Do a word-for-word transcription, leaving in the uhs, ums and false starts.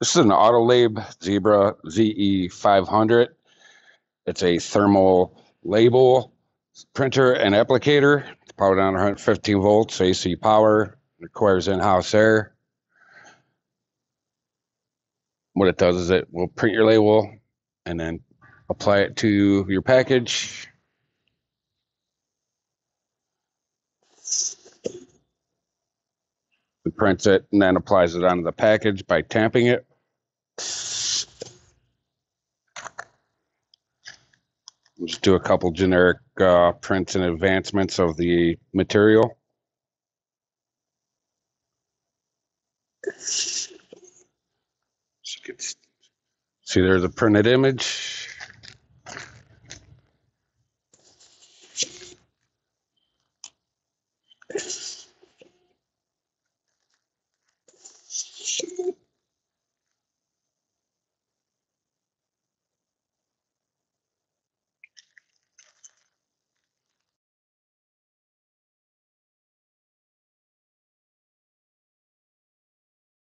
This is an Autolabe Zebra Z E five hundred. It's a thermal label printer and applicator. It's powered on one hundred fifteen volts A C power. Requires in-house air. What it does is it will print your label and then apply it to your package. It prints it and then applies it onto the package by tamping it. We'll just do a couple generic uh, prints and advancements of the material. See, there's a printed image.